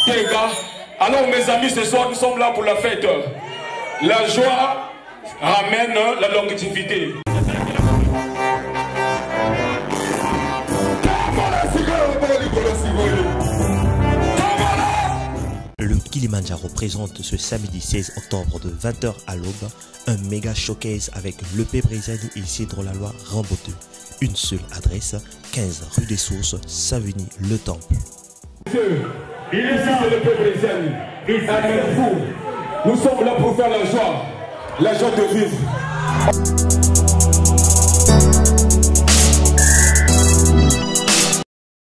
Les gars, alors mes amis, ce soir nous sommes là pour la fête. La joie ramène la longévité. Le Kilimandjaro présente ce samedi 16 octobre de 20h à l'aube un méga showcase avec l'EP Brézani et Isidro Laloy Rambo 2. Une seule adresse, 15 rue des Sources, Savigny, Le Temple. Il est ici de l'EP Brézani. Amène-vous. Nous sommes là pour faire la joie de vivre.